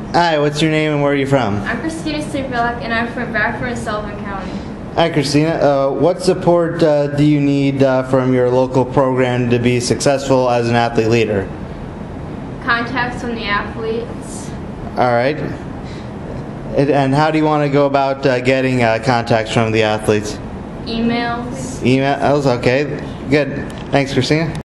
Hi, what's your name and where are you from? I'm Christina Cybulak, and I'm from Bradford in Sullivan County. Hi, Christina. What support do you need from your local program to be successful as an athlete leader? Contacts from the athletes. All right. And how do you want to go about getting contacts from the athletes? Emails. Emails? Okay. Good. Thanks, Christina.